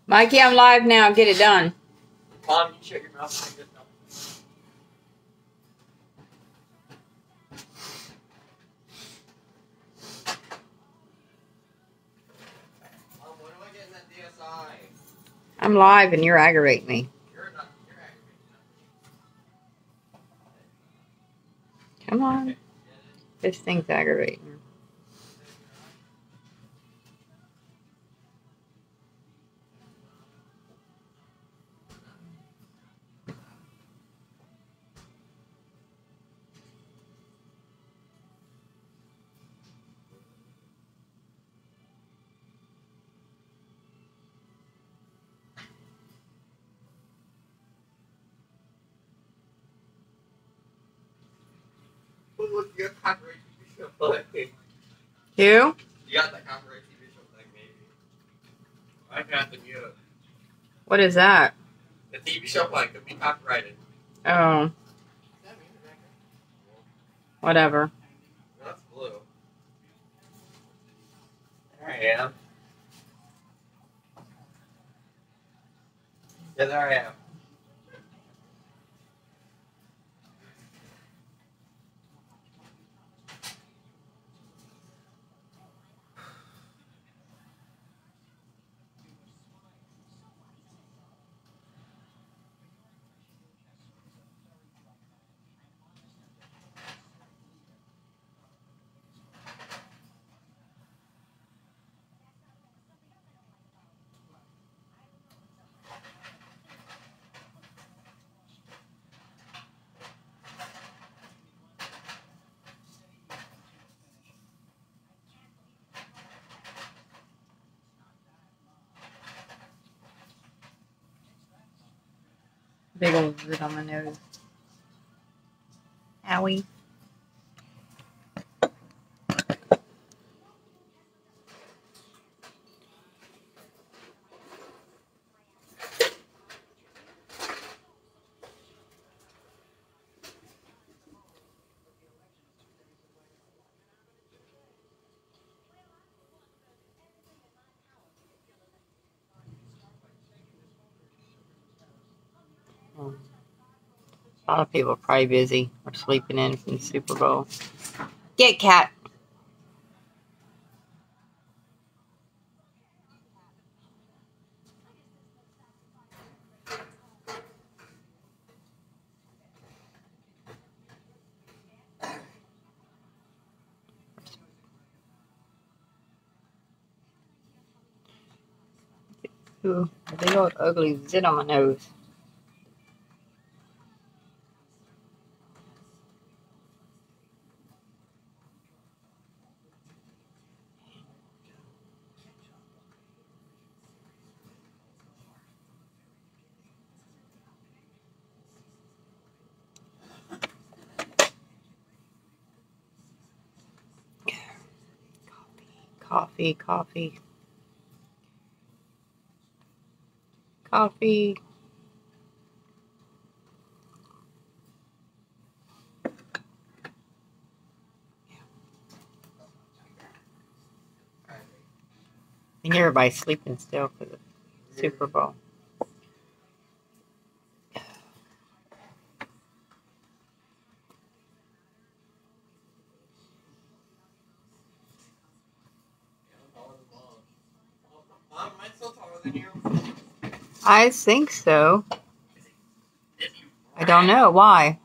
Mikey, I'm live now. Get it done. Mom, you shut your mouth and get done. Mom, when am I getting that DSI? I'm live and you're aggravating me. You're aggravating me. Come on. This thing's aggravating. Oh, look, you got copyright TV show thing. You? You got that copyright TV show thing, maybe. I got the mute. What is that? The TV show flag could be copyrighted. Oh. Whatever. That's blue. There I am. Yeah, there I am. Big old zit on my nose. Owie. A lot of people are probably busy or sleeping in from the Super Bowl. Get cat. Ooh, a big old ugly zit on my nose. Coffee, coffee. Coffee. I think everybody's sleeping still for the Super Bowl. Mom, am I still taller than you? I think so. I don't know. Why?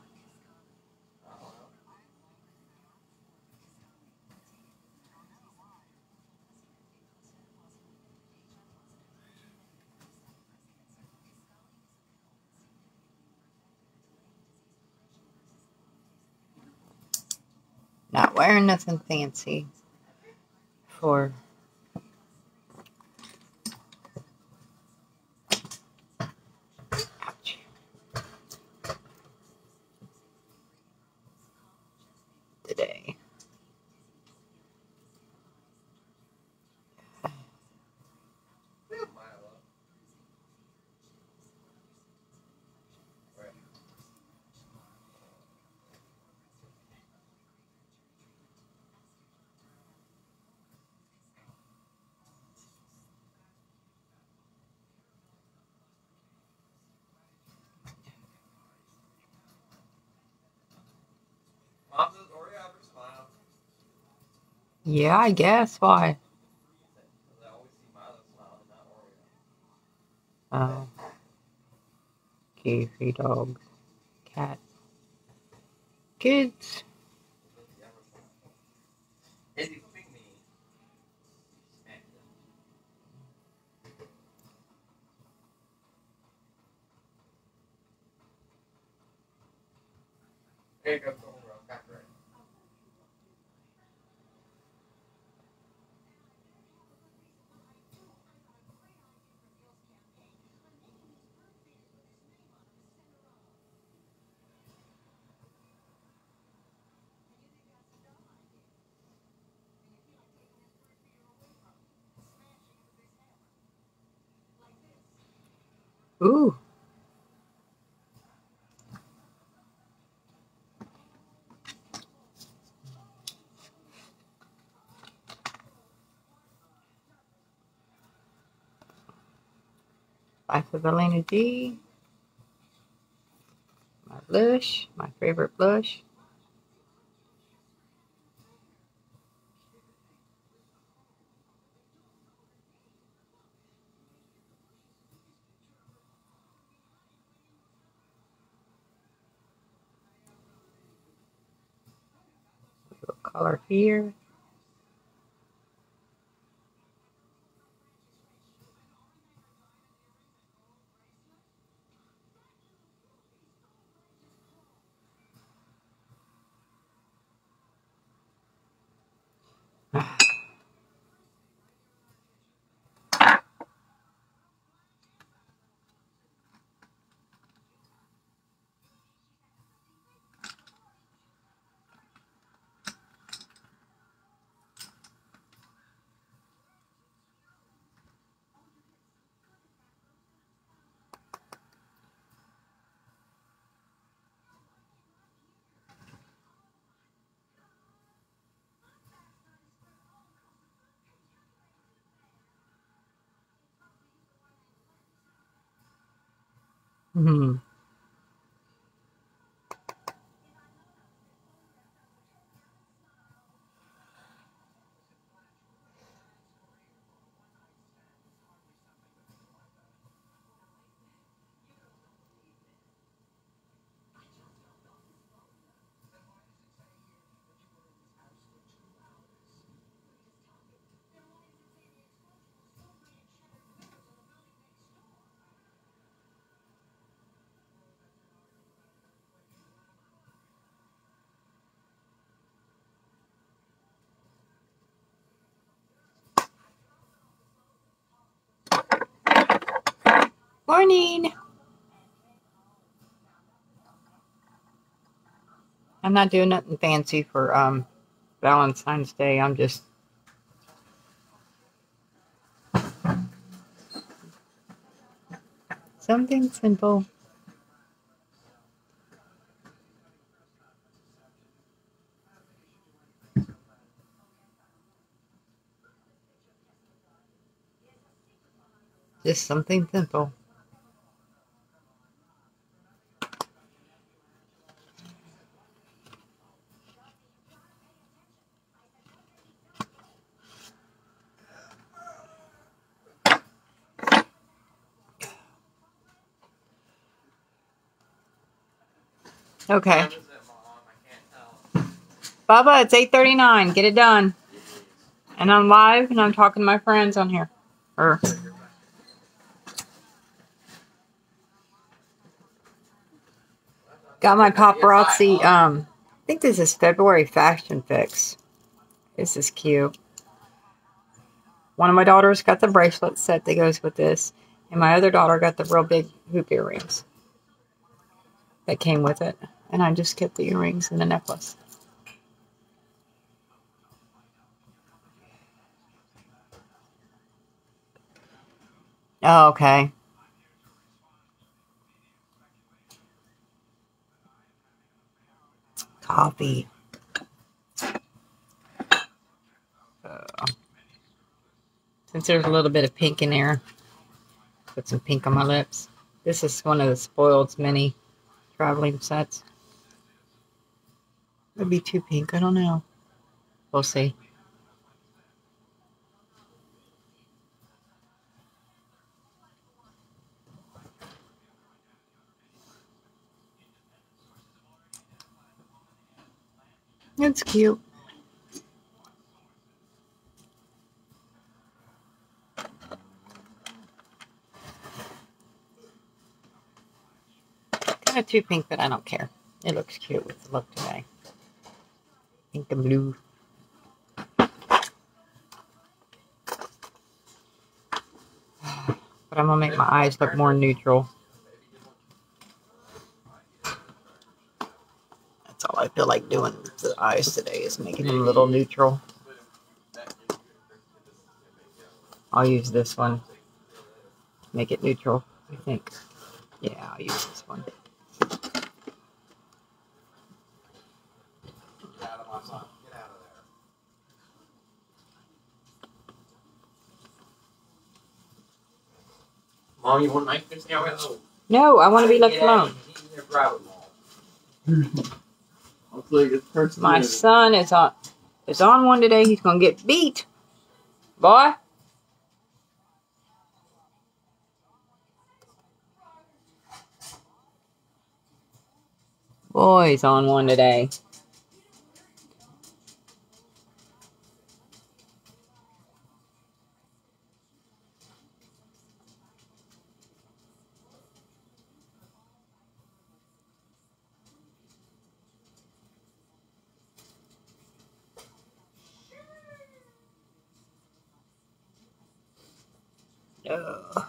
Not wearing nothing fancy for ouch. Today. Yeah, I guess. Why? Because I always see Milo smiling in that Oreo. Oh. Goofy dogs. Cats. Kids. Does he ever smile? Is he flipping me? Smacked him. There you go, Golden Rose. Got it right. Ooh. Life of Elena G. My blush. My favorite blush. Little color here. Hmm. Morning. I'm not doing nothing fancy for Valentine's Day. I'm just something simple. Just something simple. Okay. What time is it, Mom? I can't tell. Bubba, it's 8:39. Get it done. And I'm live and I'm talking to my friends on here. Or got my paparazzi. I think this is February Fashion Fix. This is cute. One of my daughters got the bracelet set that goes with this, and my other daughter got the real big hoop earrings that came with it. And I just kept the earrings and the necklace. Oh, okay. Coffee. Since there's a little bit of pink in there, put some pink on my lips. This is one of the Spoiled's mini traveling sets. It'd be too pink. I don't know. We'll see. It's cute. Kind of too pink, but I don't care. It looks cute with the look today. Pink and blue. But I'm going to make my eyes look more neutral. That's all I feel like doing with the eyes today is making them a little neutral. I'll use this one. Make it neutral, I think. Yeah, I'll use this one. Mom, you want night fish now? No, I want to be left alone. My son is on one today. He's gonna get beat, boy. Boy, he's on one today. Ugh.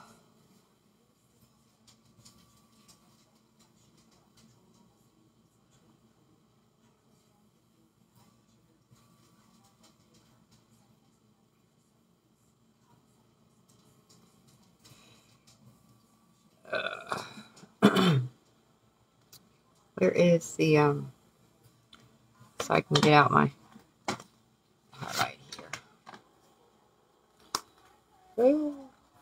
Where is the so I can get out my right here. Ooh.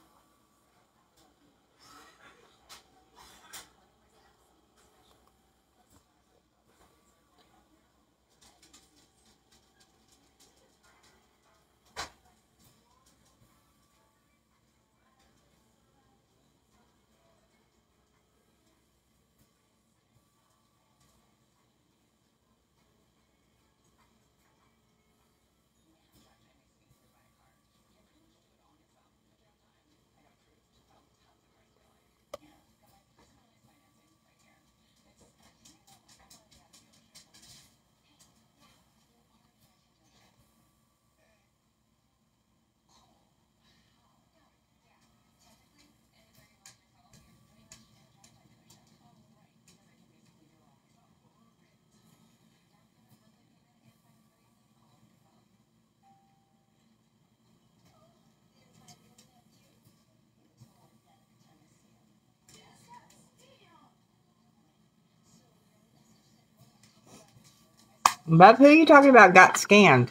But who are you talking about got scanned?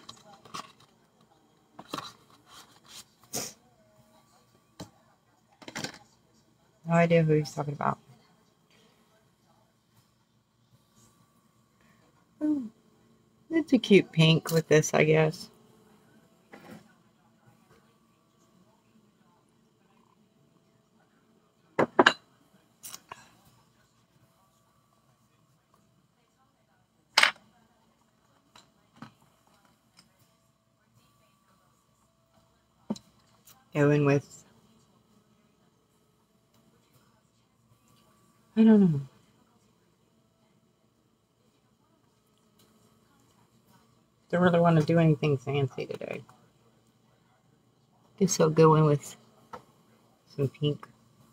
No idea who he's talking about. Ooh, it's a cute pink with this, I guess. Going with, I don't know. Don't really want to do anything fancy today. Guess I'll go in with some pink.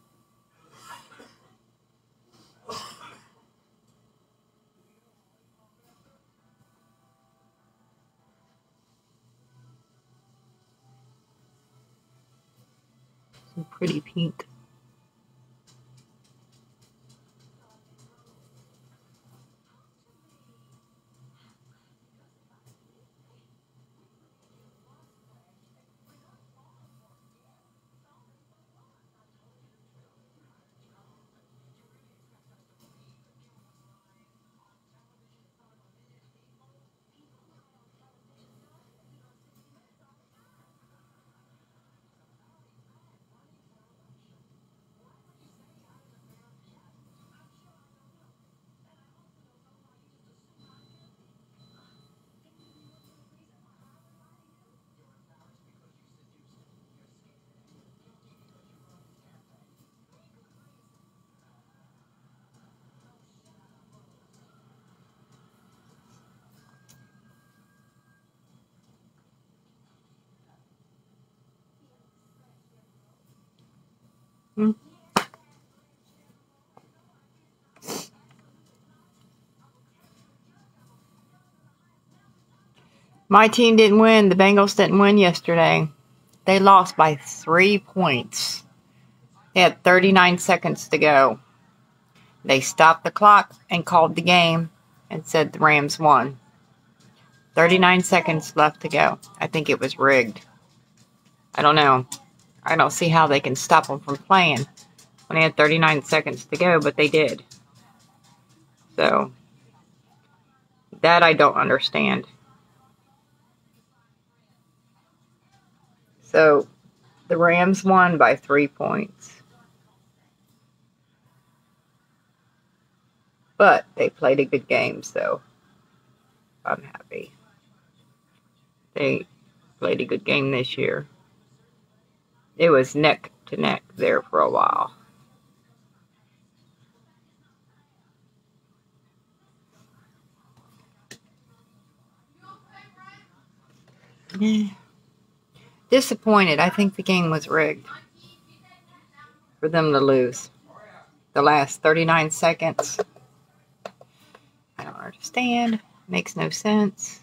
Some pretty pink. Hmm. My team didn't win. The Bengals didn't win yesterday. They lost by 3 points. They had 39 seconds to go. They stopped the clock and called the game and said the Rams won. 39 seconds left to go. I think it was rigged. I don't know. I don't see how they can stop them from playing when they had 39 seconds to go, but they did. So, that I don't understand. So, the Rams won by 3 points. But they played a good game, so I'm happy. They played a good game this year. It was neck to neck there for a while. Disappointed. I think the game was rigged for them to lose. The last 39 seconds. I don't understand. Makes no sense.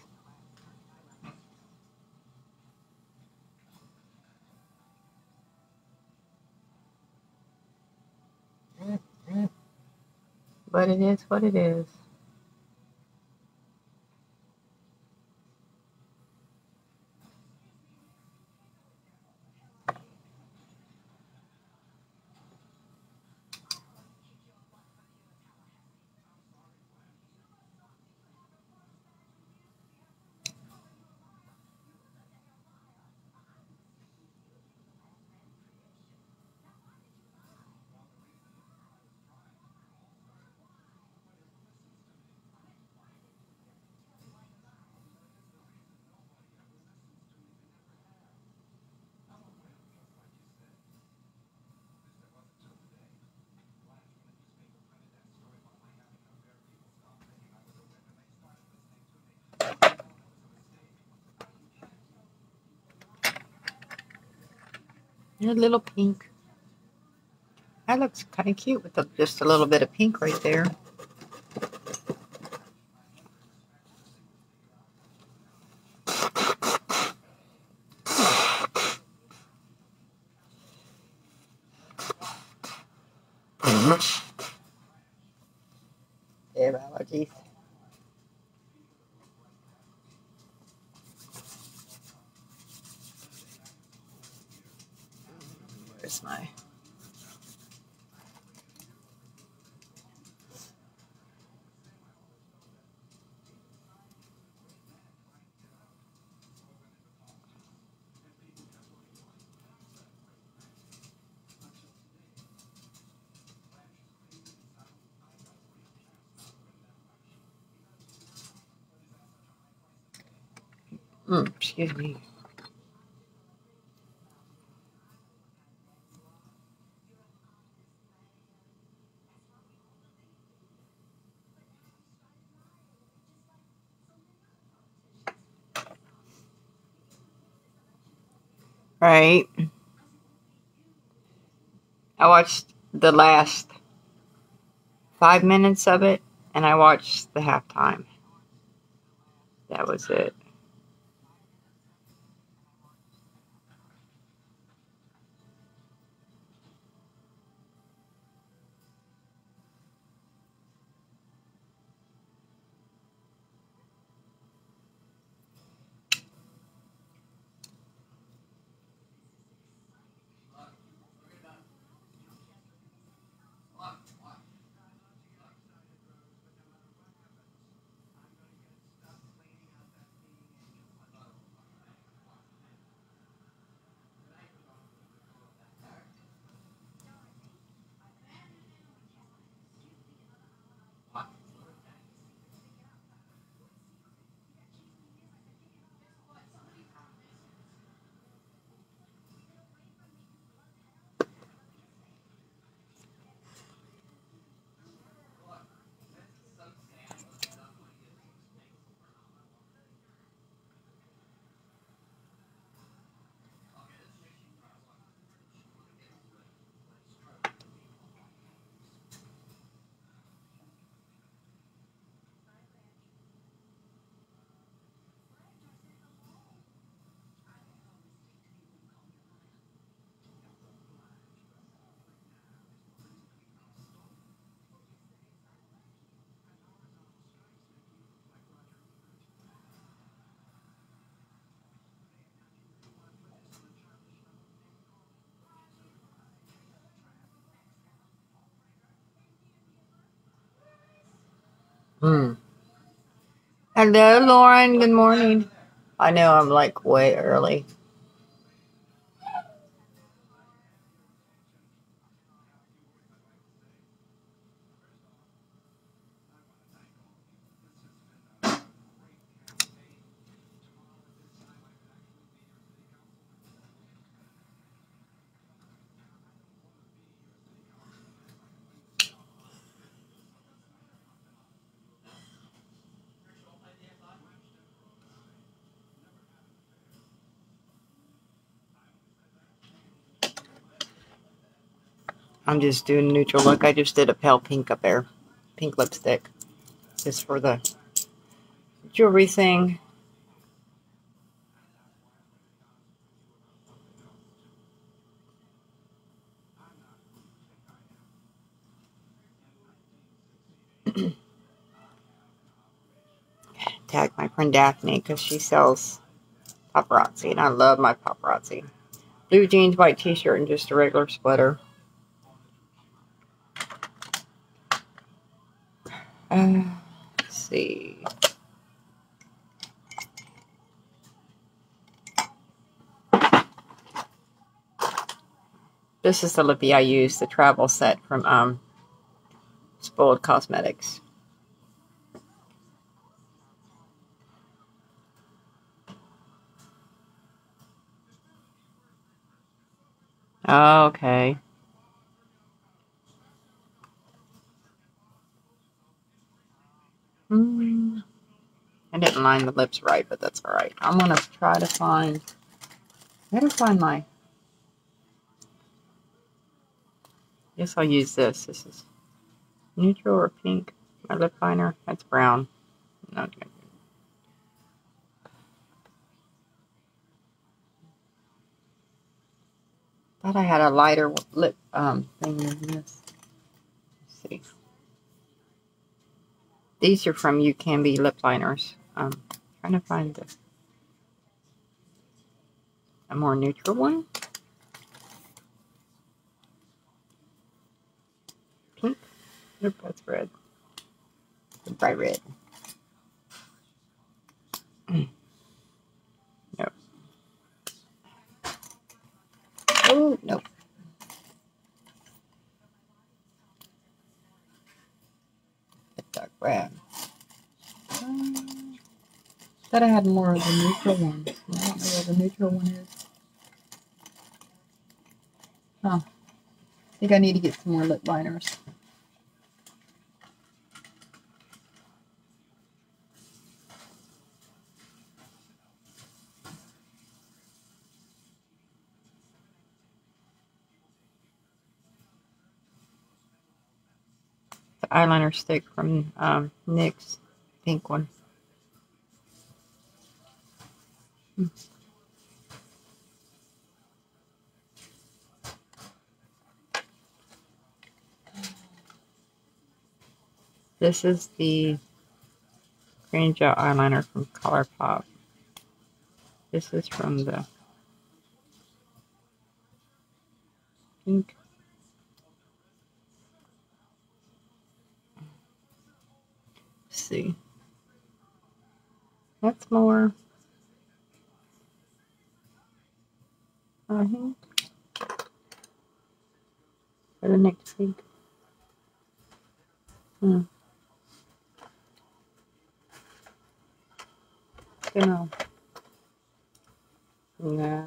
But it is what it is. A little pink. That looks kind of cute with just a little bit of pink right there. They have allergies. Where's my... excuse me. Right. I watched the last 5 minutes of it, and I watched the halftime. That was it. Hmm. Hello, Lauren. Good morning. I know I'm like way early. I'm just doing a neutral look. I just did a pale pink up there. Pink lipstick. Just for the jewelry thing. Tag my friend Daphne because she sells paparazzi, and I love my paparazzi. Blue jeans, white t-shirt, and just a regular sweater. Let's see. This is the lippy I use, the travel set from Spoiled Cosmetics. Okay. I didn't line the lips right, but that's all right. I'm gonna try to find. I gotta find my. Guess I'll use this. This is neutral or pink. My lip liner. That's brown. No. Thought I had a lighter lip thing than this. Let's see. These are from You Can Be lip liners. Trying to find a more neutral one. Pink. Nope, that's red. Bright red. Nope. Oh, nope. Dark red. Thought I had more of the neutral one. I don't know where the neutral one is. Huh. I think I need to get some more lip liners. The eyeliner stick from NYX. Pink one. This is the Green Gel eyeliner from ColourPop. This is from the pink. Let's see. That's more. I think. For the next pink. Don't know. Nah.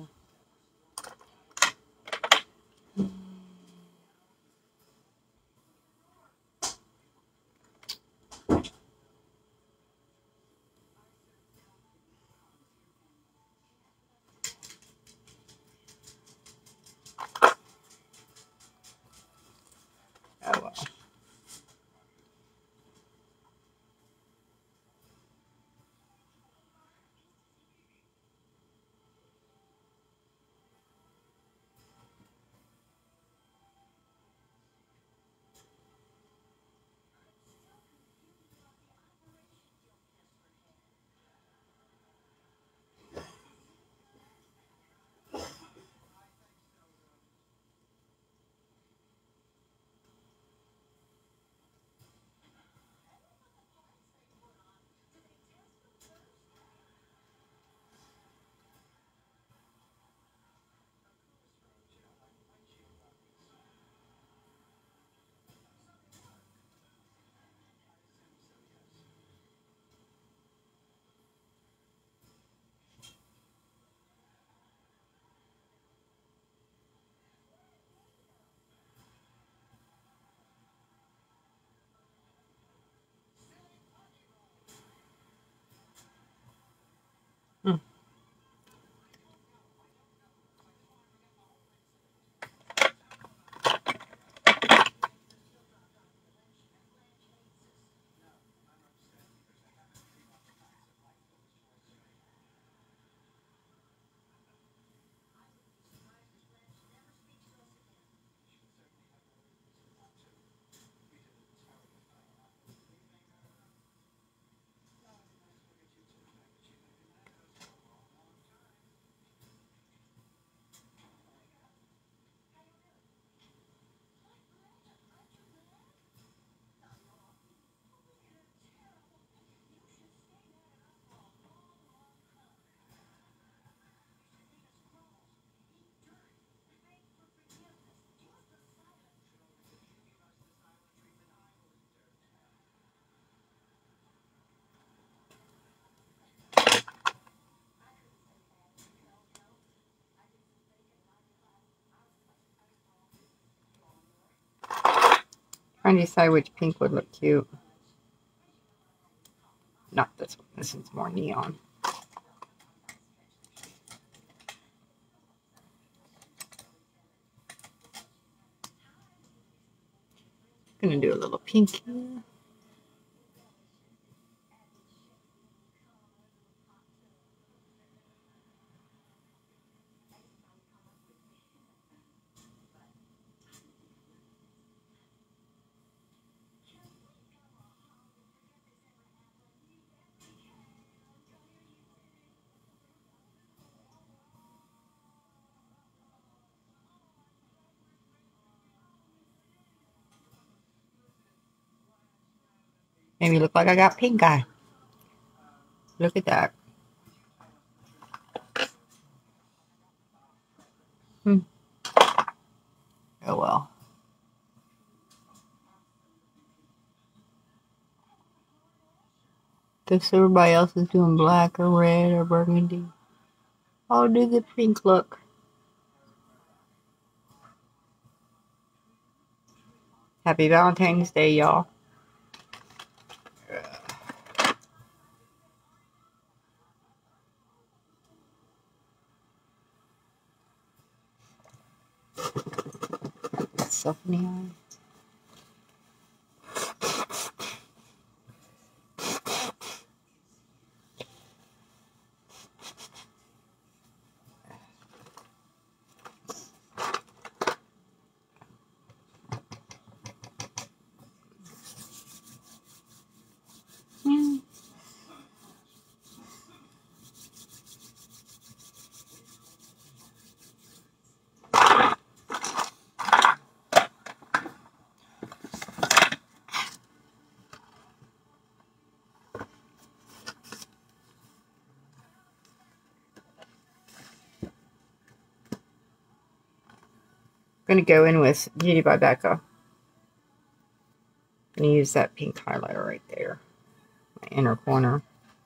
Oh well. Trying to decide which pink would look cute. Not this one. This one's more neon. Gonna do a little pink here. Maybe look like I got pink eye. Look at that. Oh well. Guess everybody else is doing black or red or burgundy. I'll do the pink look. Happy Valentine's Day, y'all. Stuff in the eye. I'm going to go in with Beauty by Becca and use that pink highlighter right there, my inner corner.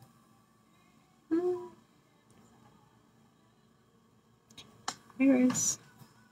There it is.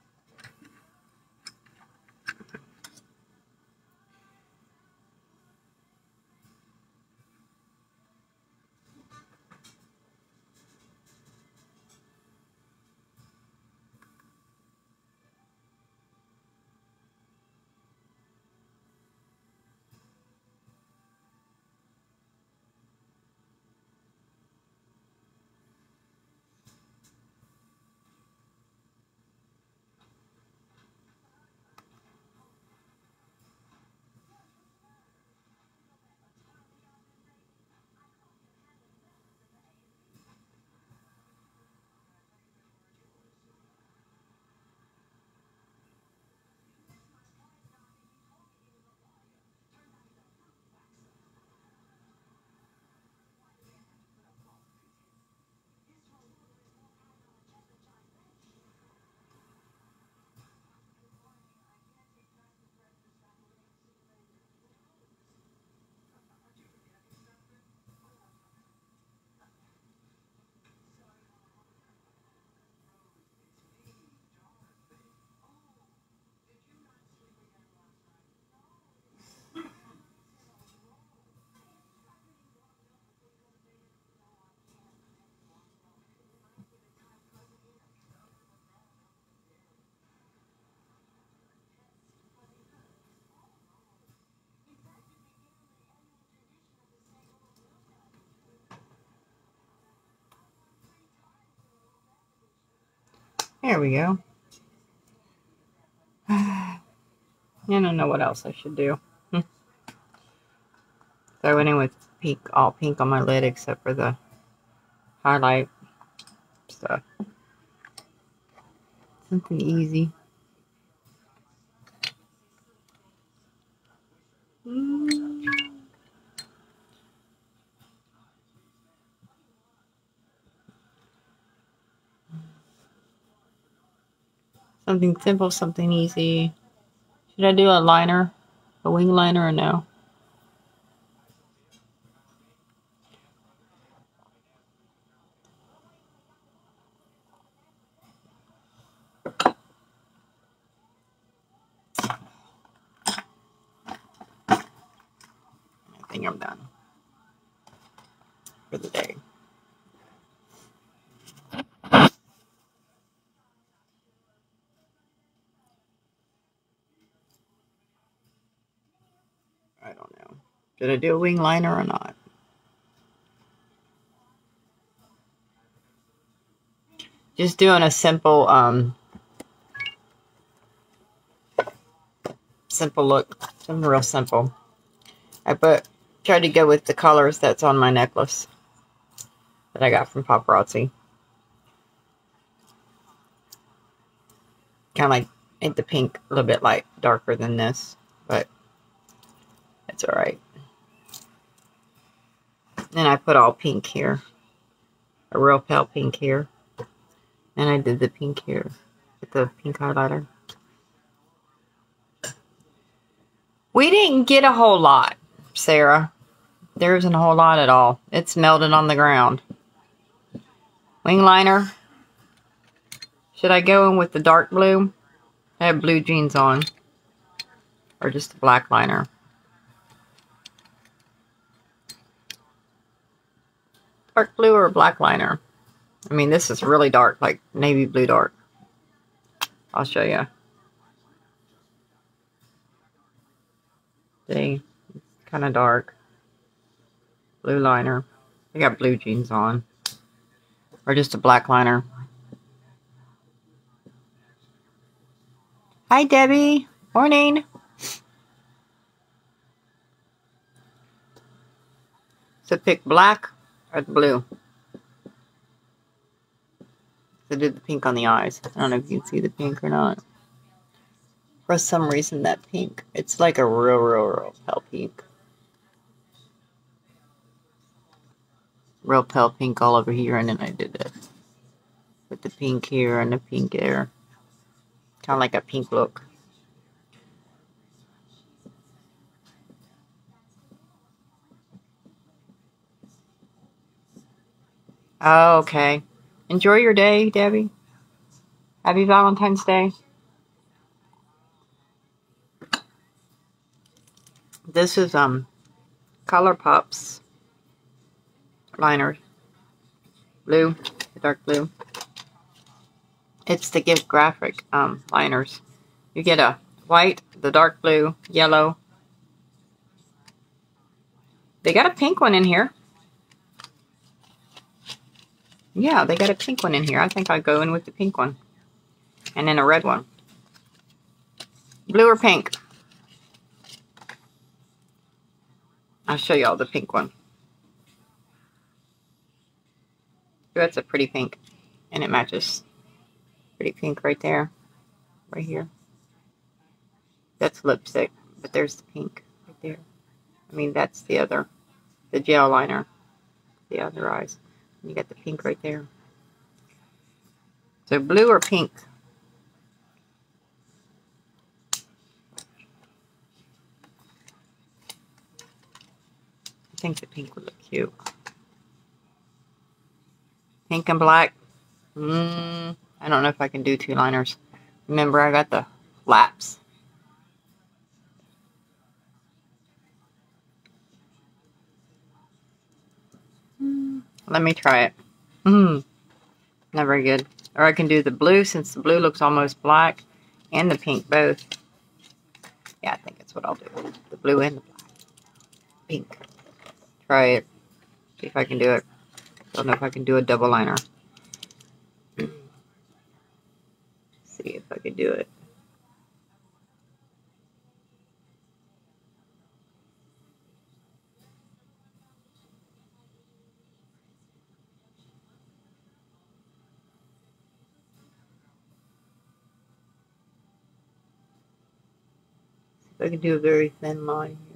There we go. I don't know what else I should do. So I went in with pink, all pink on my lid except for the highlight stuff. Something easy. Something simple, something easy. Should I do a liner? A wing liner or no? think I'm done for the day. I don't know. Did I do a wing liner or not? Just doing a simple, simple look. Something real simple. I tried to go with the colors that's on my necklace that I got from Paparazzi. Kind of like make the pink a little bit light, darker than this, but it's alright. Then I put all pink here. A real pale pink here. And I did the pink here with the pink highlighter. We didn't get a whole lot, Sarah. There isn't a whole lot at all. It's melted on the ground. Wing liner. Should I go in with the dark blue? I have blue jeans on. Or just a black liner. Dark blue or black liner? I mean, this is really dark, like navy blue dark. I'll show you. See? It's kind of dark. Blue liner. I got blue jeans on. Or just a black liner. Hi, Debbie. Morning. So pick black or the blue. I did the pink on the eyes. I don't know if you can see the pink or not. For some reason, that pink, it's like a real pale pink. Real pale pink all over here, and then I did it with the pink here and the pink there. Kind of like a pink look. Oh, okay. Enjoy your day, Debbie. Happy Valentine's Day. This is ColourPop's liner. Blue, the dark blue. It's the gift graphic liners. You get a white, the dark blue, yellow. They got a pink one in here. Yeah, they got a pink one in here. I think I'll go in with the pink one. And then a red one. Blue or pink? I'll show y'all the pink one. That's a pretty pink. And it matches. Pretty pink right there. Right here. That's lipstick. But there's the pink right there. I mean, that's the other. The gel liner. The other eyes. And you got the pink right there. So blue or pink? I think the pink would look cute. Pink and black. I don't know if I can do two liners. Remember, I got the flaps. Let me try it. Not very good. Or I can do the blue, since the blue looks almost black, and the pink both. Yeah, I think that's what I'll do. The blue and the black. Pink. Try it. See if I can do it. Don't know if I can do a double liner. See if I can do it. See if I can do a very thin line here.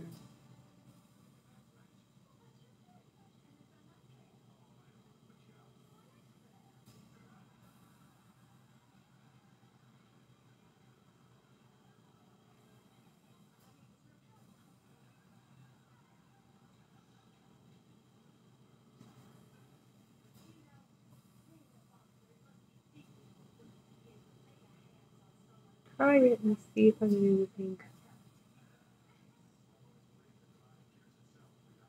Try it and see if I can do the pink.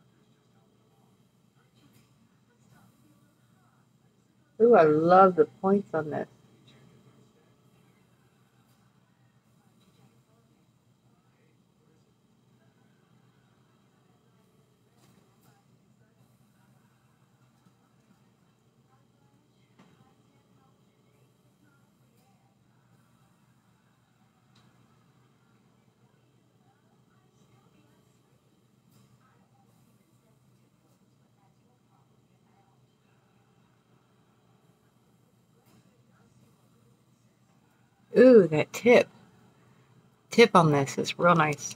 Ooh, I love the points on this. Ooh, that tip on this is real nice.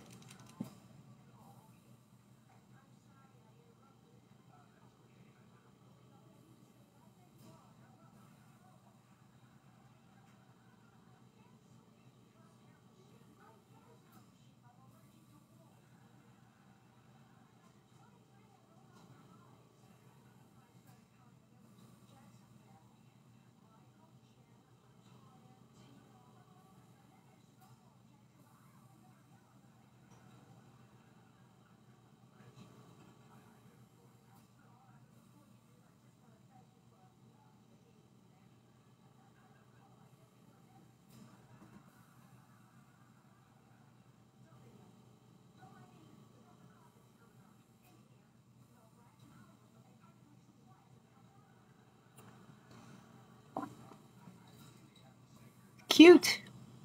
Cute.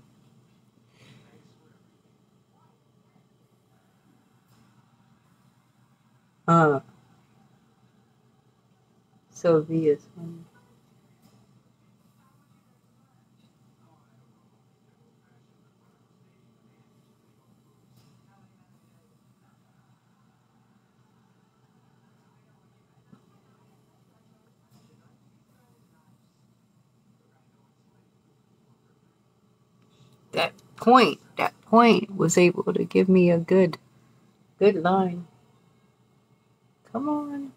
Sylvia's one. That point was able to give me a good line. Come on.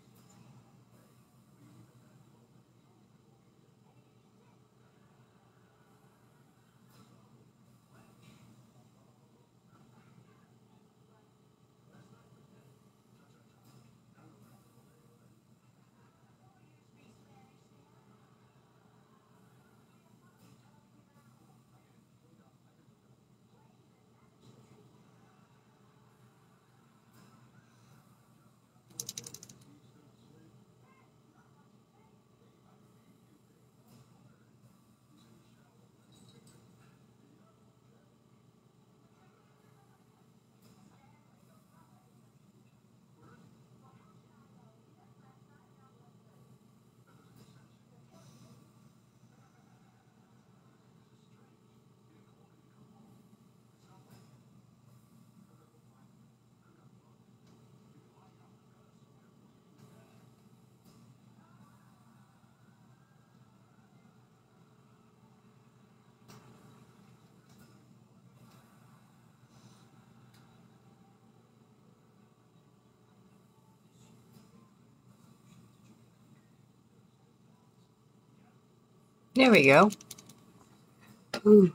There we go. Ooh.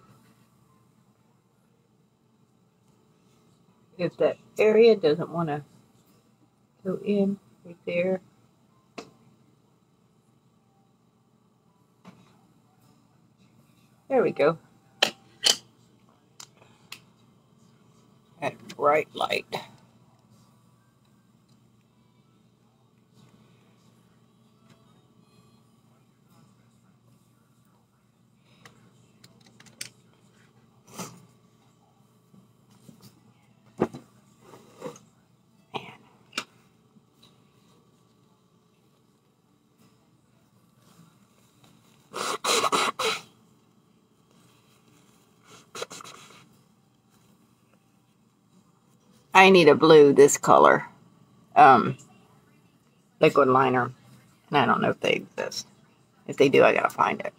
If that area doesn't want to go in right there. There we go. That bright light. I need a blue this color. Liquid liner. And I don't know if they exist. If they do, I gotta find it.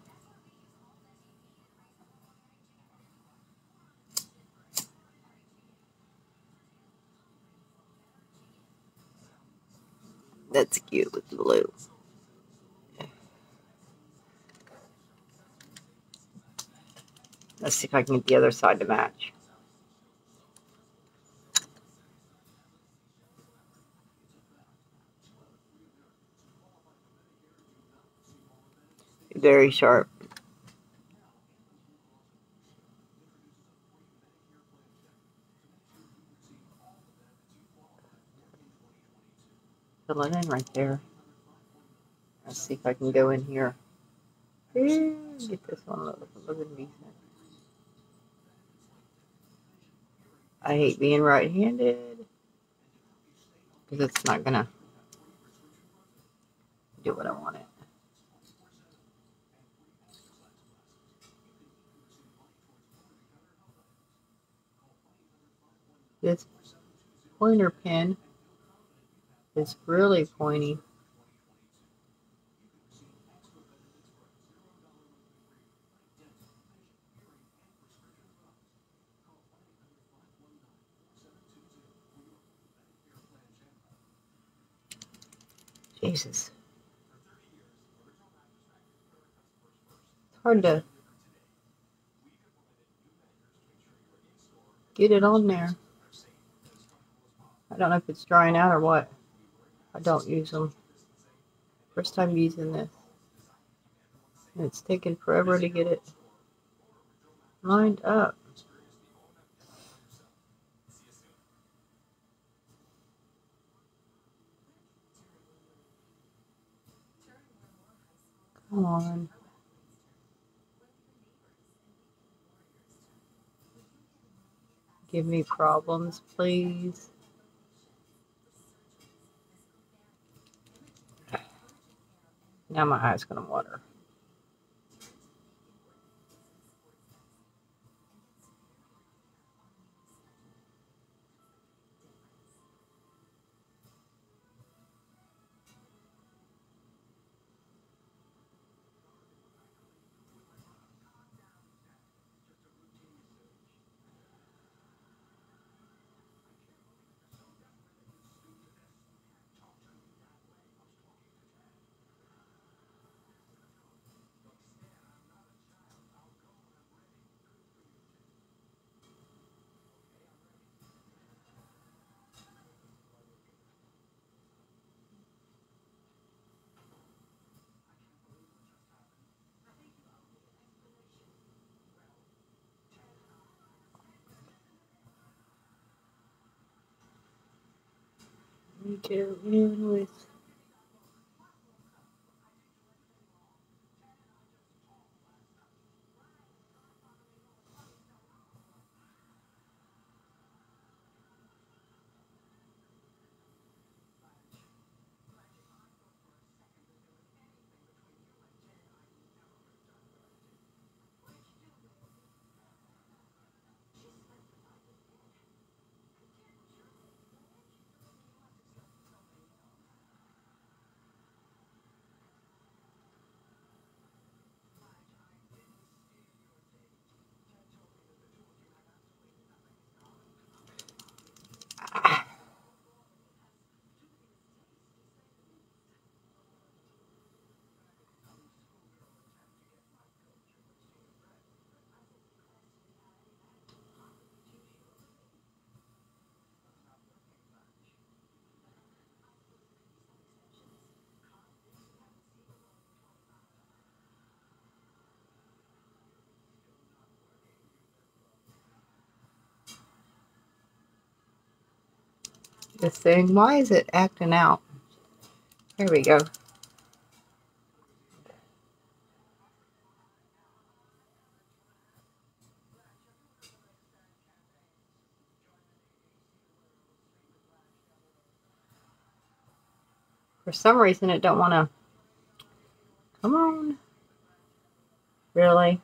That's cute with blue. Let's see if I can get the other side to match. very sharp. Fill it in right there. Let's see if I can go in here. Get this one looking decent. I hate being right-handed because it's not gonna do what I want it. This pointer pen is really pointy. Jesus. It's hard to get it on there. I don't know if it's drying out or what. I don't use them. First time using this. And it's taken forever to get it lined up. Come on. Give me problems, please. Now my eye's gonna water. Me too. In with. This thing, why is it acting out? Here we go. For some reason, it don't want to. Come on. Really?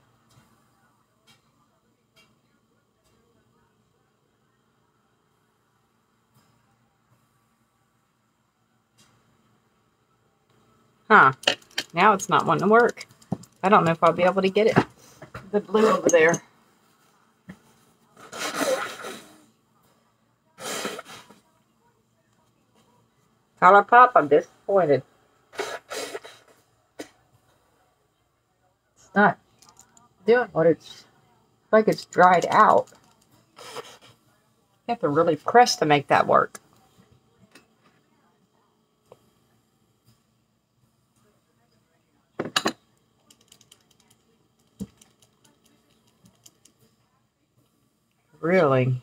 Huh. Now it's not wanting to work. I don't know if I'll be able to get it. The blue over there. ColourPop, I'm disappointed. It's not doing what it's like. It's dried out. You have to really press to make that work. drilling.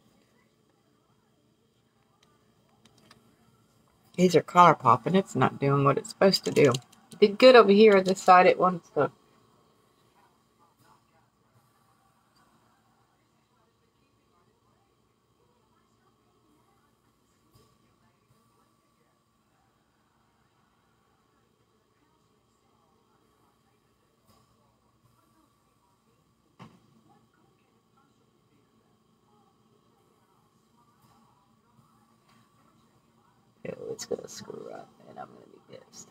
These are color popping. It's not doing what it's supposed to do. It did good over here. This side it wants to. Oh, it's going to screw up and I'm going to be pissed.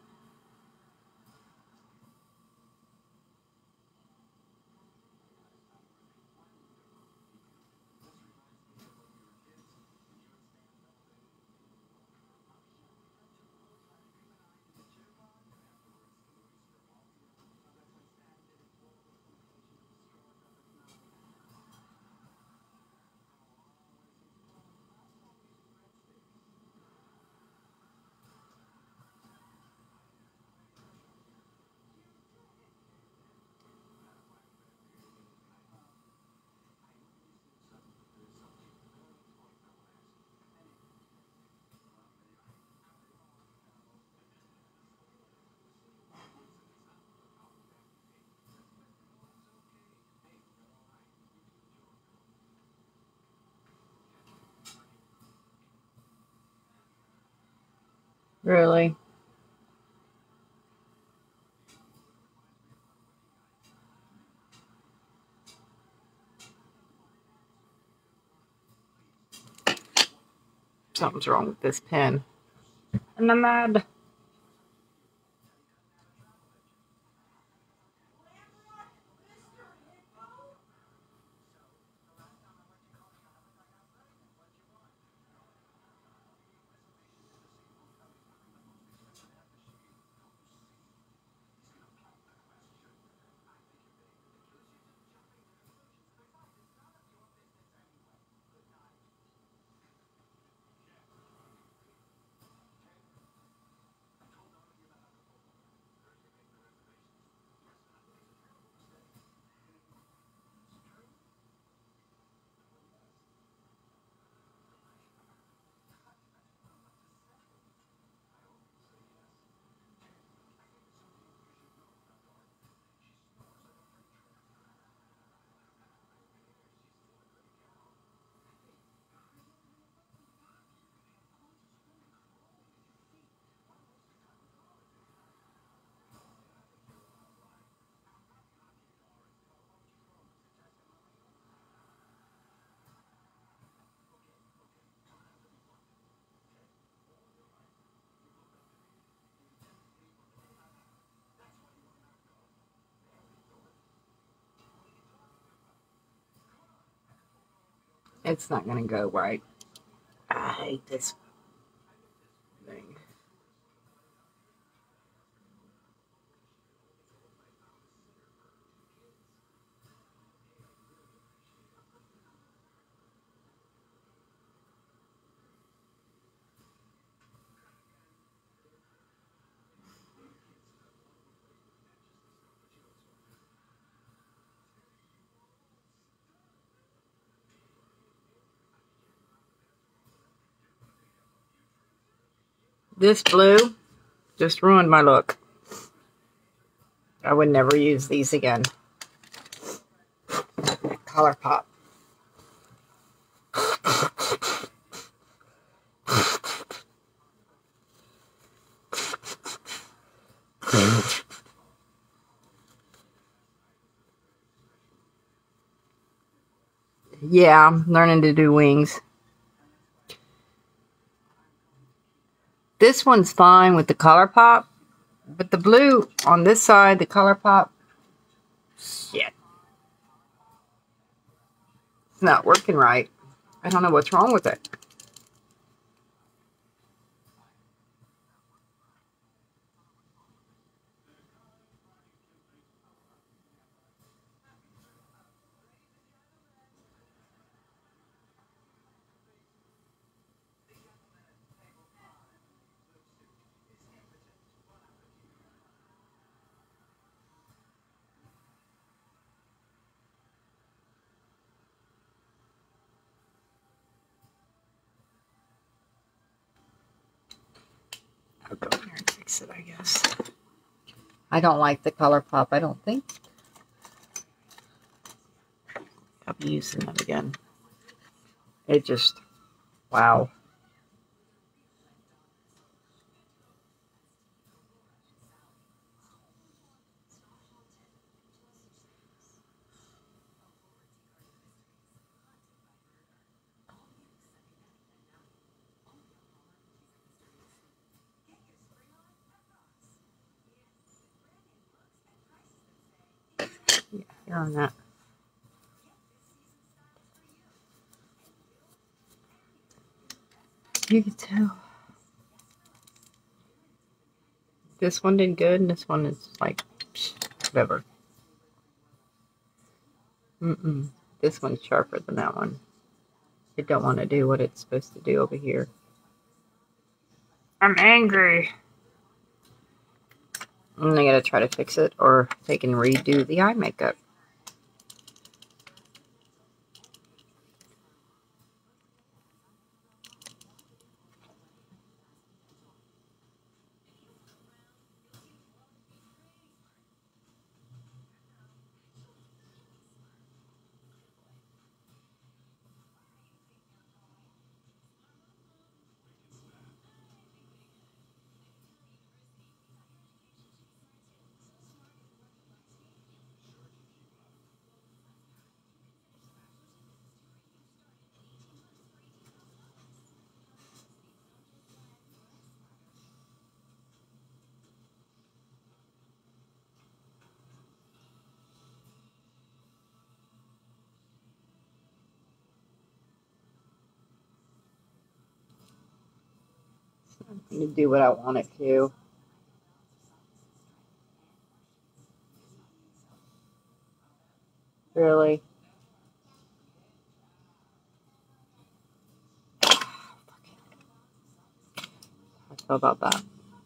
Really? Something's wrong with this pen. And I'm mad. It's not going to go right. I hate this thing. This blue just ruined my look. I would never use these again. Color pop. Yeah, I'm learning to do wings. This one's fine with the color pop, but the blue on this side, the color pop, shit. It's not working right. I don't know what's wrong with it. I'll go in there and fix it, I guess. I don't like the color pop, I don't think. I'll be using that again. It just, wow. Yeah, you're on that. You can tell. This one did good, and this one is like, whatever. This one's sharper than that one. It don't want to do what it's supposed to do over here. I'm angry. And I gotta try to fix it, or they can redo the eye makeup. I'm gonna do what I want it to. Really? How I feel about that.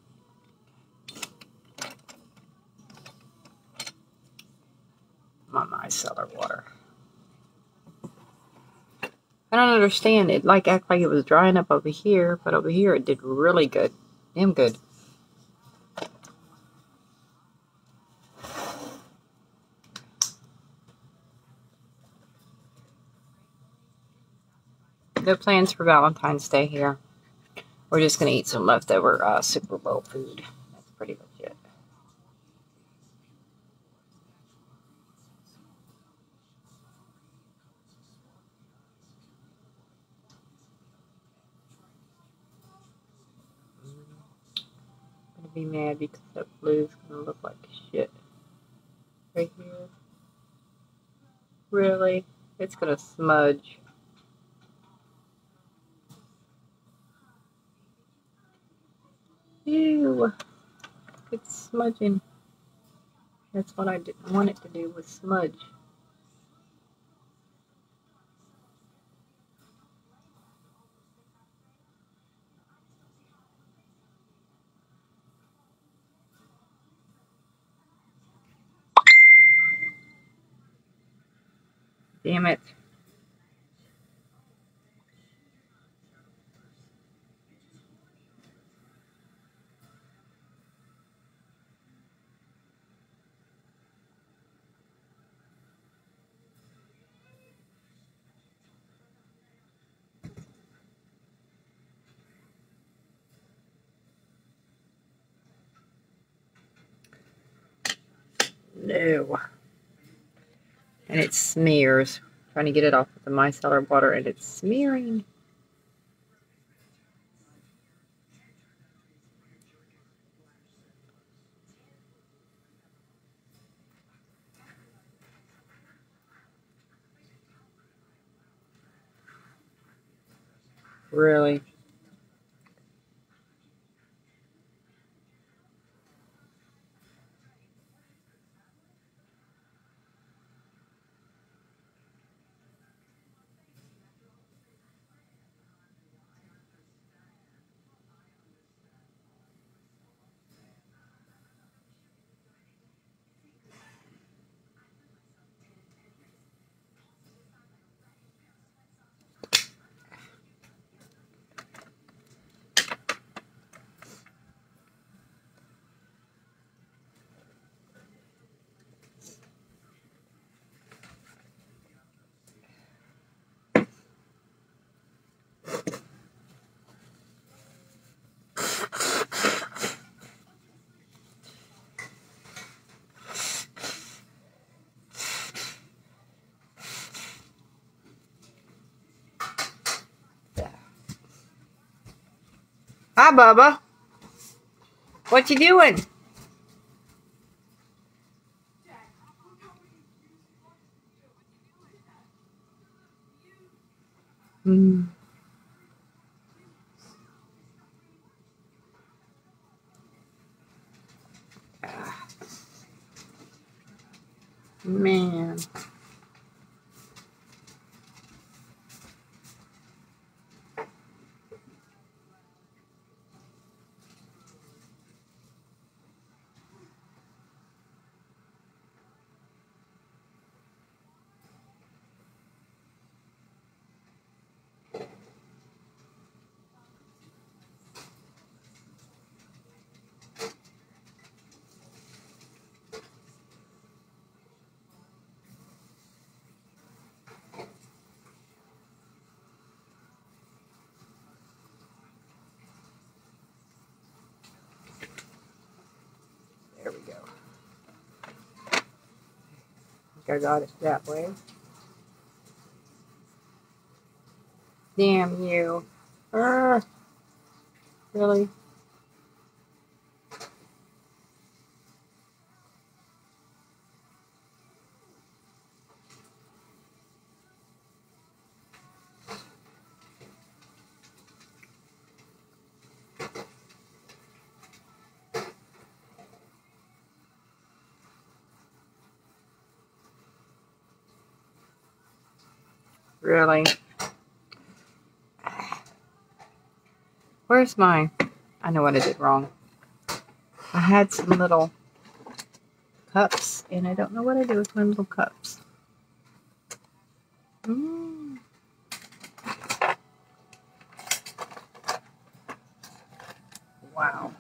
My micellar water. I don't understand. It like act like it was drying up over here, but over here it did really good. Damn good. No plans for Valentine's Day here. We're just gonna eat some leftover Super Bowl food. That's pretty much it. I'm gonna be mad because that blue is gonna look like shit right here. Really? It's gonna smudge. Ew. It's smudging. That's what I didn't want it to do, was smudge. Damn it. No. And it smears. Trying to get it off with the micellar water, and it's smearing. Really. Hi, Bubba. What you doing? Mm. Man. There we go. I think I got it that way. Damn you. Really? Really? Where's mine? I know what I did wrong. I had some little cups, and I don't know what I did with my little cups. Mm. Wow.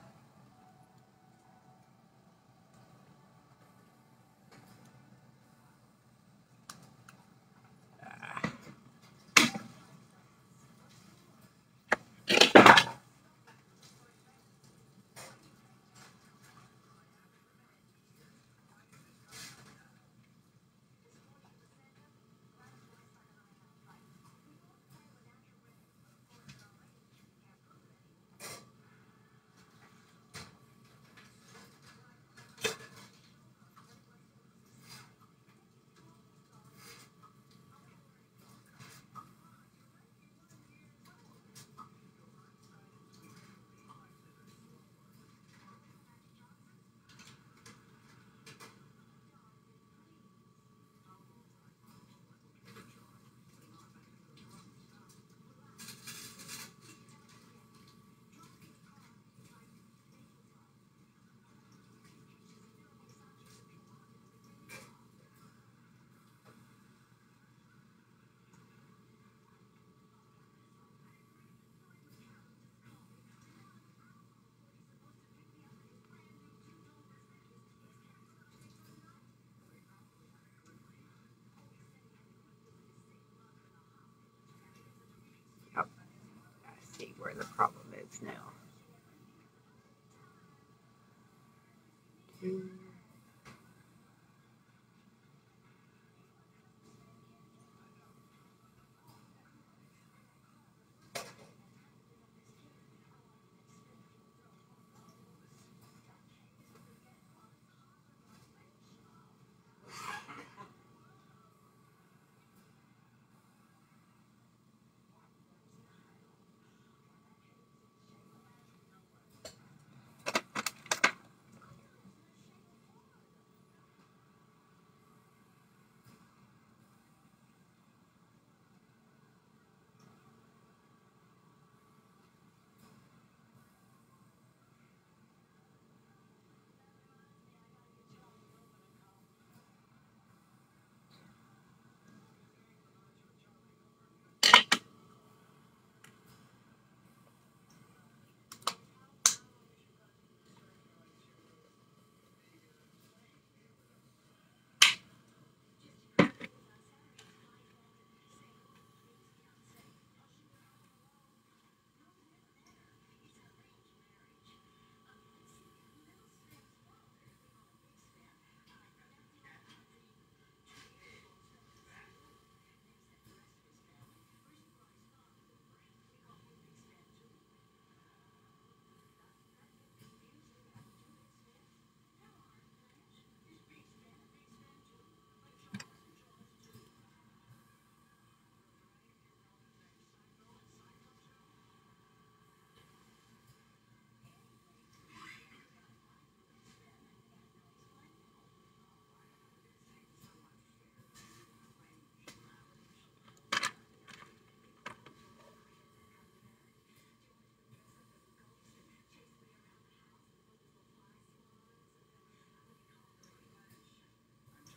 Yep. I see where the problem is now.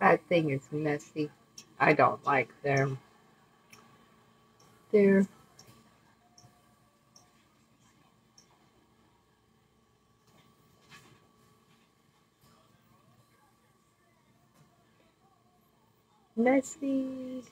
That thing is messy. I don't like them. They're messy.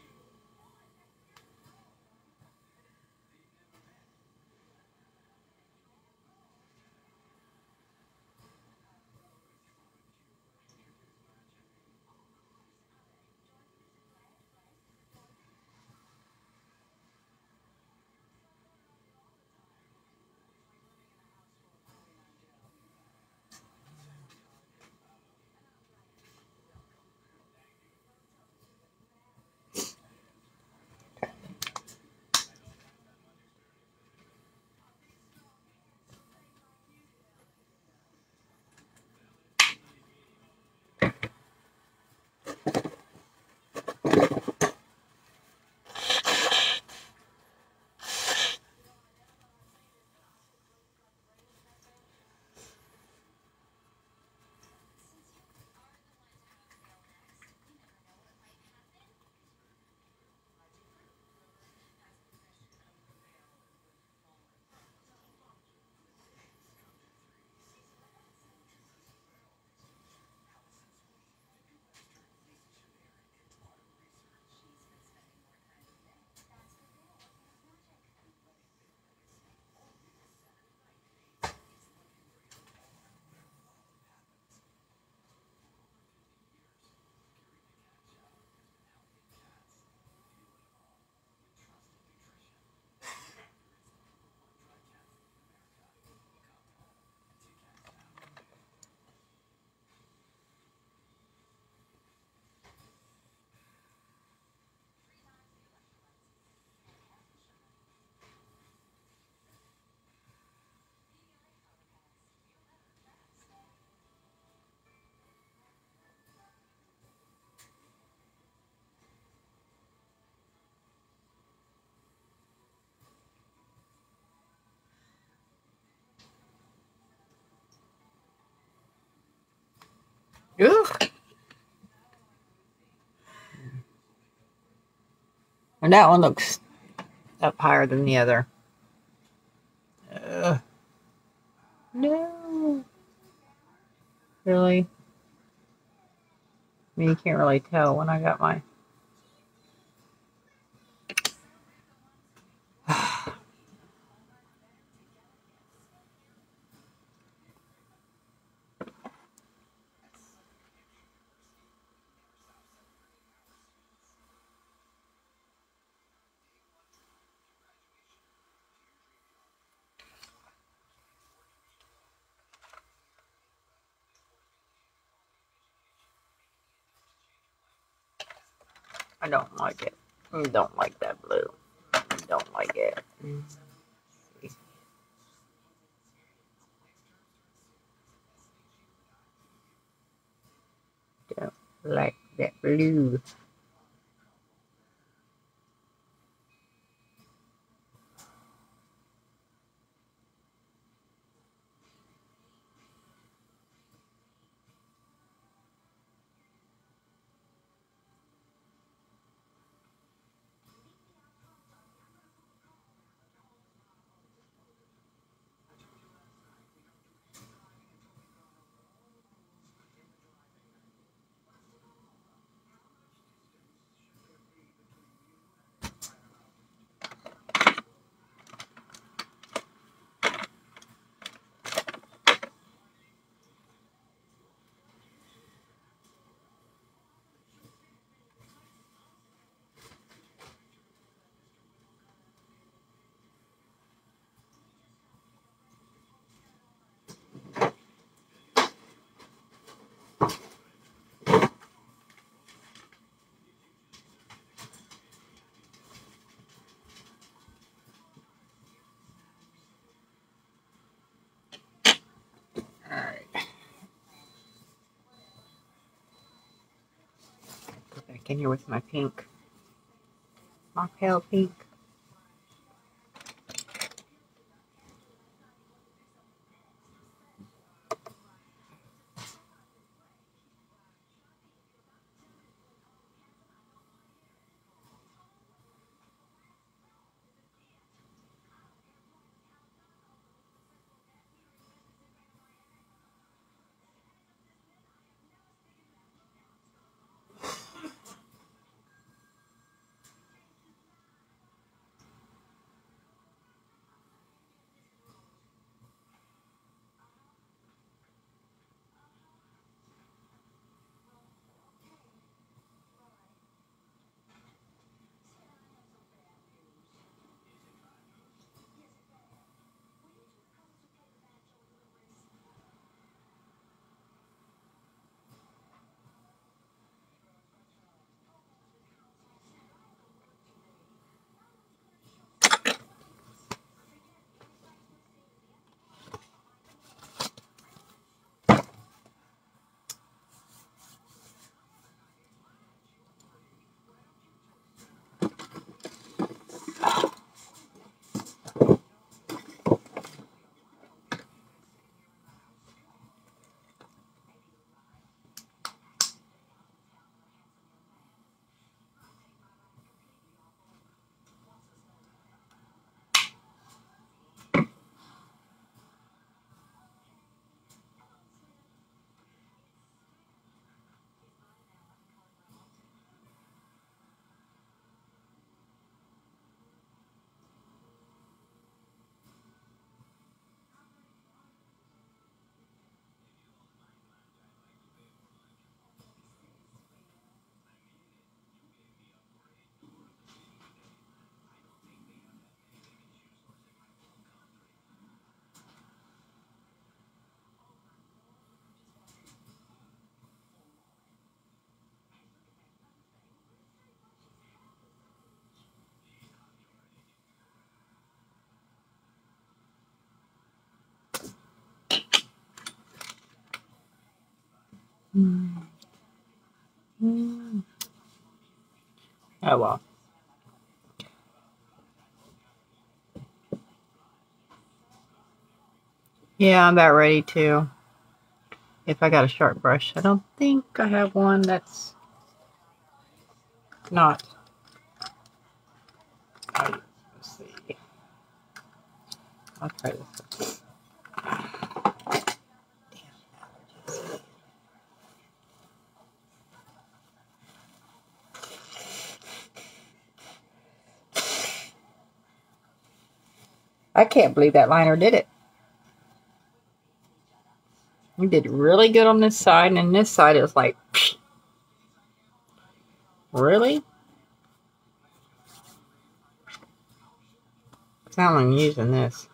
Ugh. And that one looks up higher than the other. Ugh. No. Really? I mean, you can't really tell when I got my... I don't like it. I don't like that blue. I don't like it. Don't like that blue. Alright. Go back in here with my pink. My pale pink. Mm. Oh well. Yeah, I'm about ready to. If I got a sharp brush. I don't think I have one that's not. Let's see. I'll try this. I can't believe that liner did it. You did really good on this side, and this side is like, really? That's how I'm using this.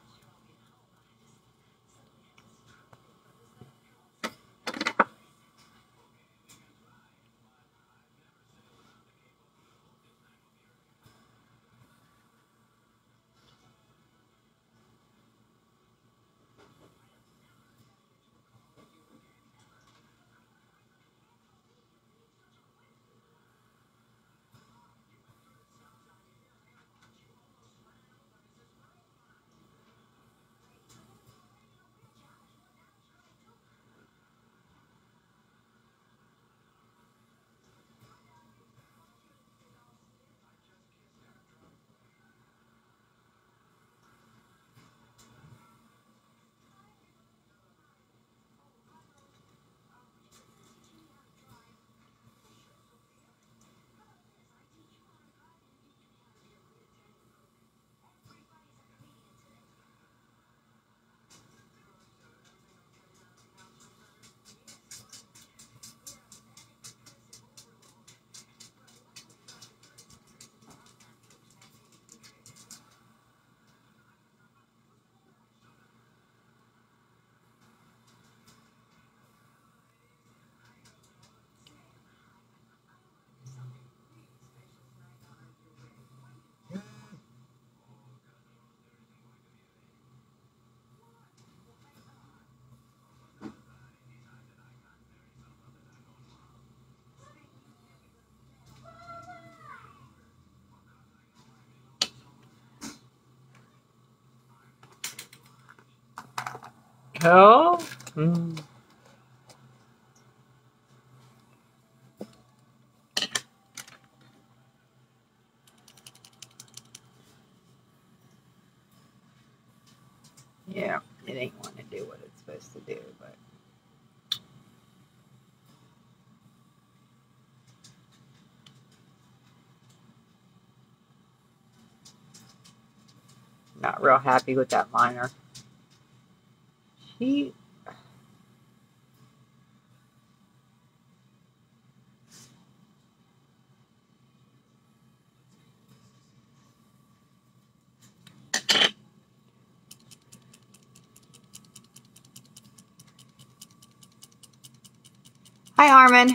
Oh. Yeah, it ain't want to do what it's supposed to do, but. Not real happy with that liner. She. Hi, Armin.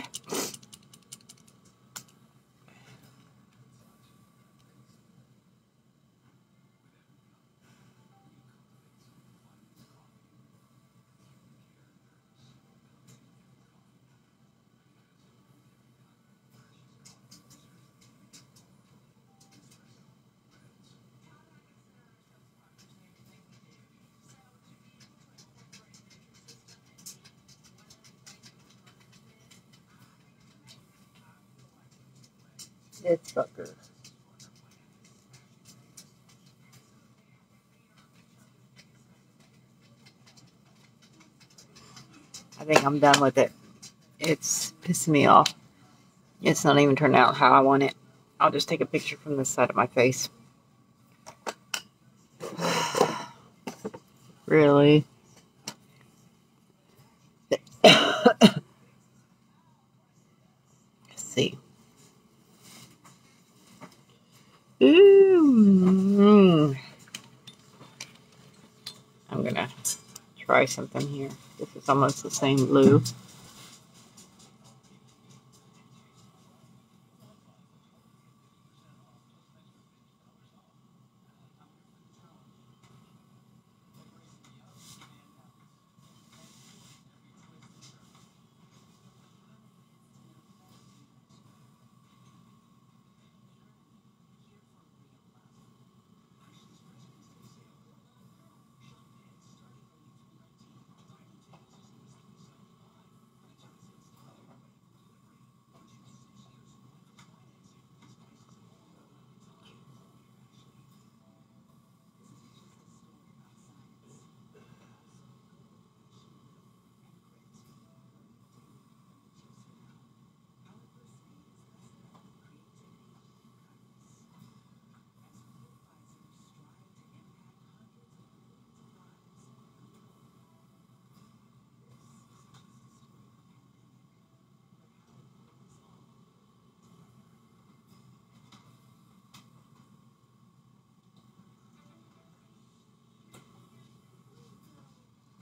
This sucker. I think I'm done with it. It's pissing me off. It's not even turning out how I want it. I'll just take a picture from this side of my face. Really? Let's see. Ooh. I'm gonna try something here. This is almost the same blue.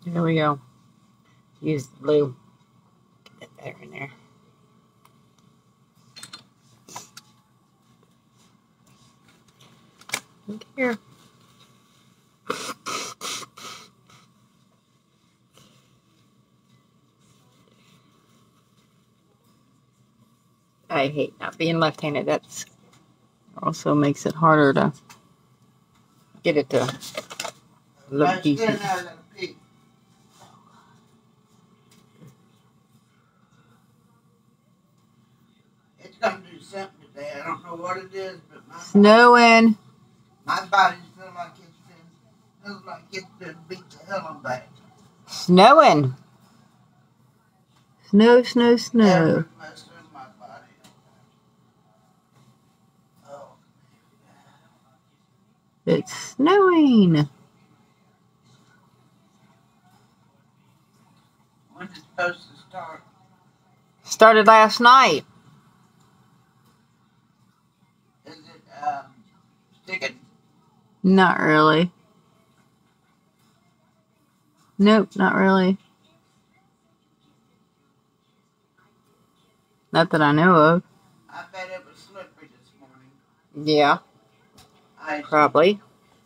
Here we go. Use the blue. Get that better in there. Look here. I hate not being left-handed. That's also makes it harder to get it to look decent. It's gonna do something today. I don't know what it is, but Snowing. My body feels like it's been beat to hell on back. Snowing. Snow, snow, snow. Every muscle in my body. Oh. It's snowing. When's it supposed to start? Started last night. Is it sticking? Not really. Nope, not really. Not that I know of. I bet it was slippery this morning. Yeah, probably.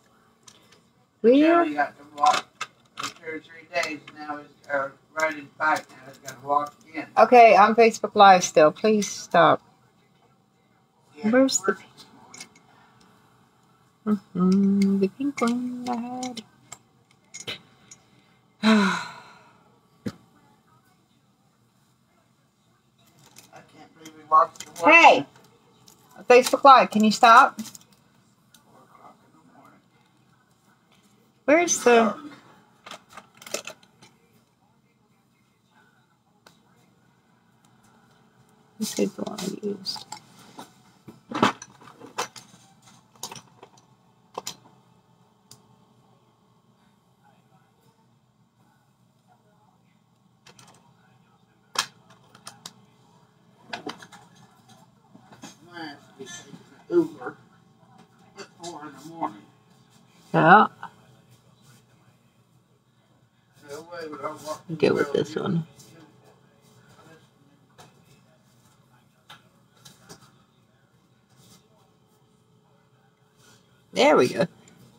Joey got to walk for 2 or 3 days now. Or riding bike now. He's got to walk again. Okay, I'm Facebook Live still. Please stop. Yeah, Where's the pink one I had? I can't believe we walked to work. Hey! Facebook Live, can you stop? 4 o'clock in the morning. Where's the... This is the one I used. Uber at 4 in the morning. Yeah. No way would I walk to Go with Will. this one. There we go.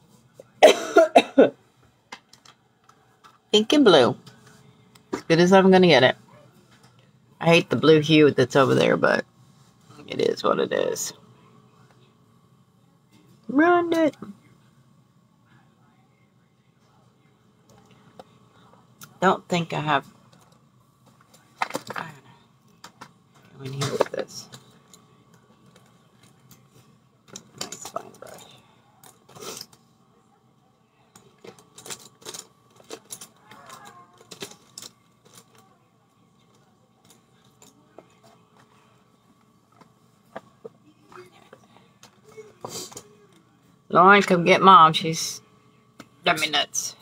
Pink and blue. As good as I'm going to get it. I hate the blue hue that's over there, but it is what it is. Run it. Don't think I have... I'm go in here with this. Nice fine brush. Lauren, come get Mom. She's driving me nuts.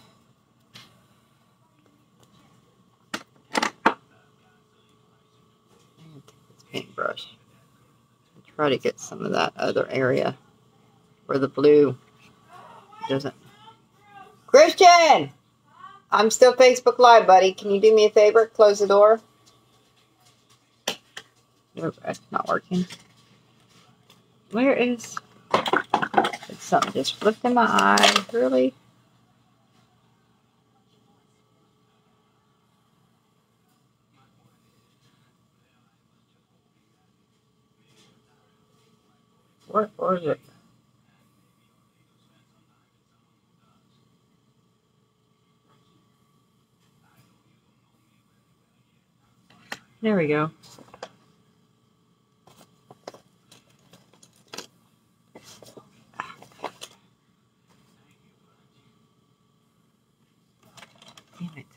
Paintbrush. Try to get some of that other area where the blue doesn't. Christian! I'm still Facebook Live, buddy. Can you do me a favor? Close the door. Nope, that's not working. Where is... It's something just flipped in my eye. Really? What was it? There we go. Damn it.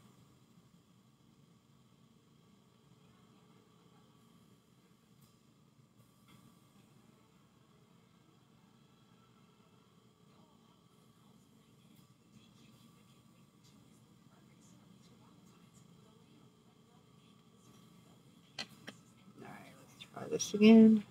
Alright, let's try this again.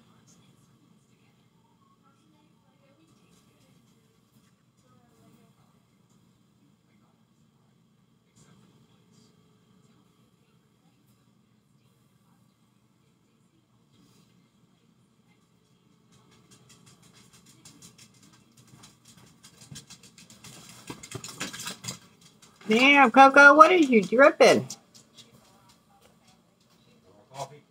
Damn, Coco, what are you dripping? Coffee?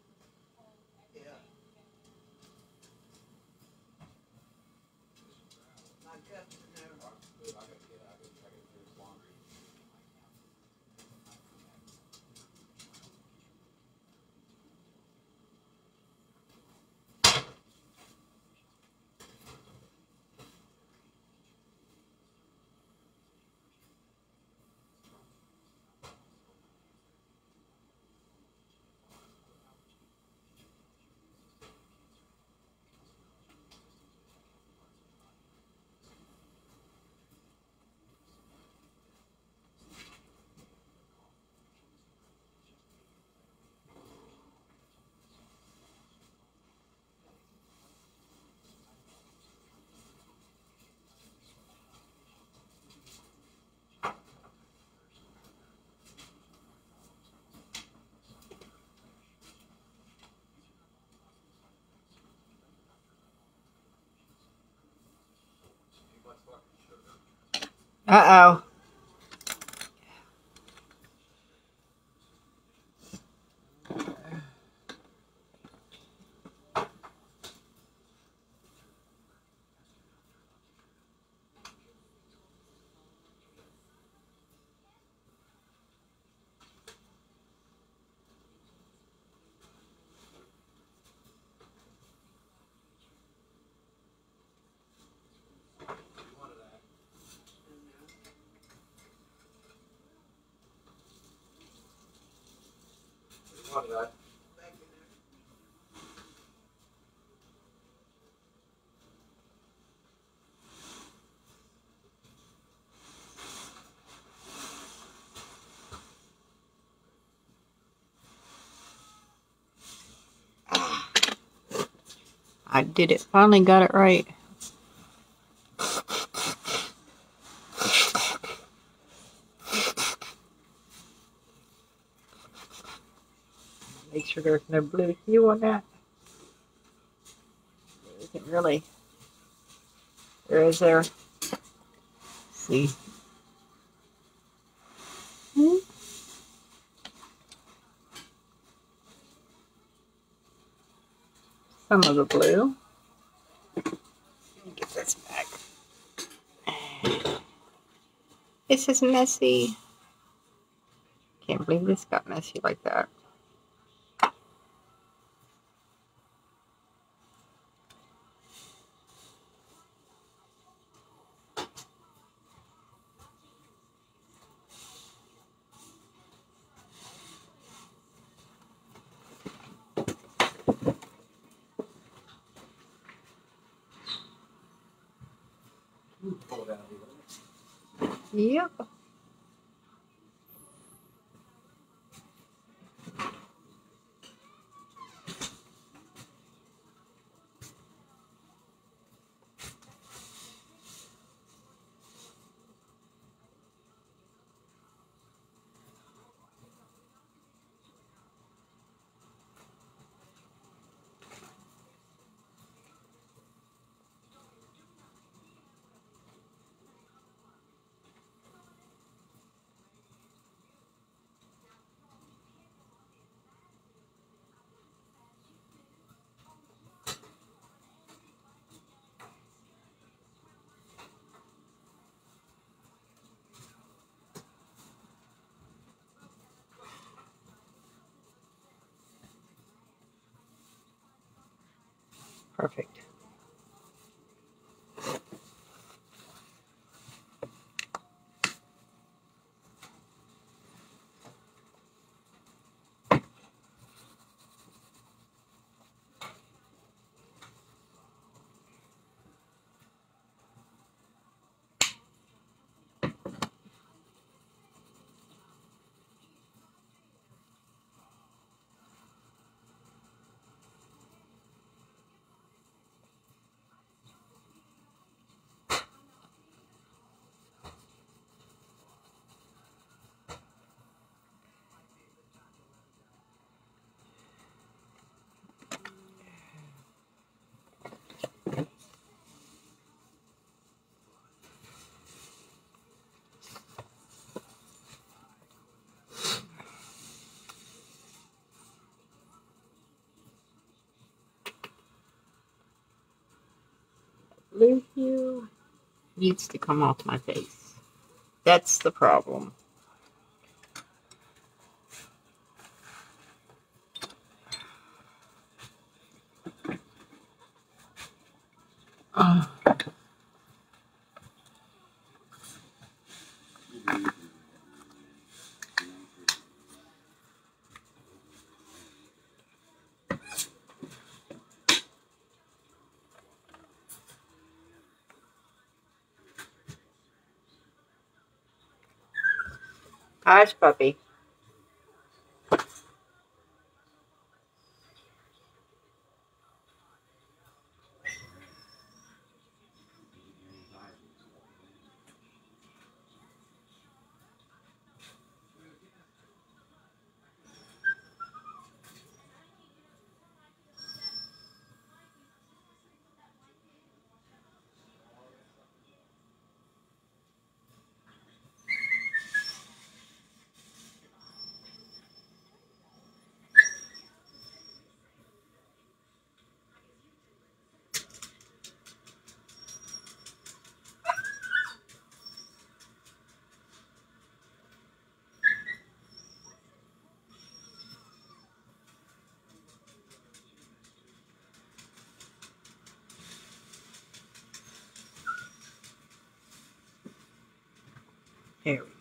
Uh-oh. I did it. Finally got it right. Make sure there's no blue hue on that. There isn't really. There is there. Let's see. Some of the blue. Let me get this back. This is messy. Can't believe this got messy like that. Yep. Perfect. needs to come off my face. That's the problem. Hush, puppy. Here we go.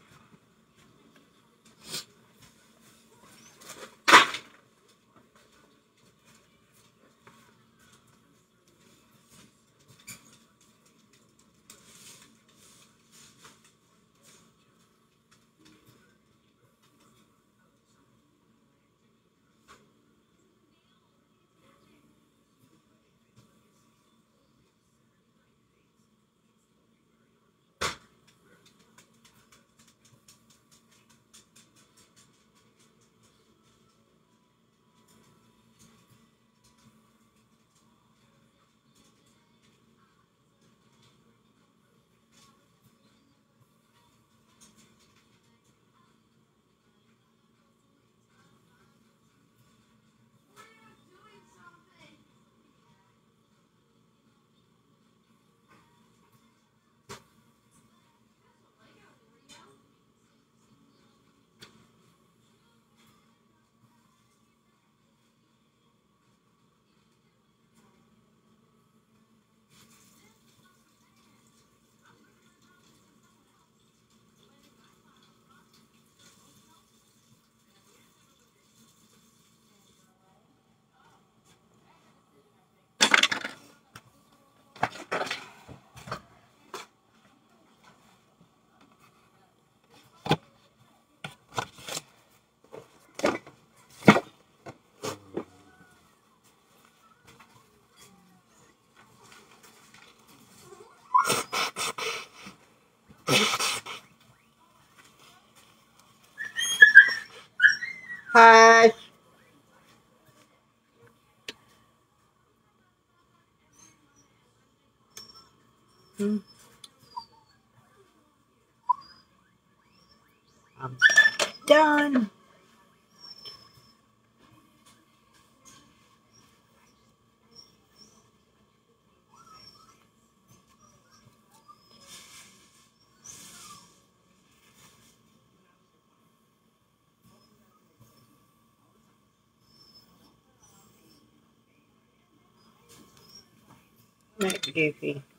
Hush. I'm done. That's goofy.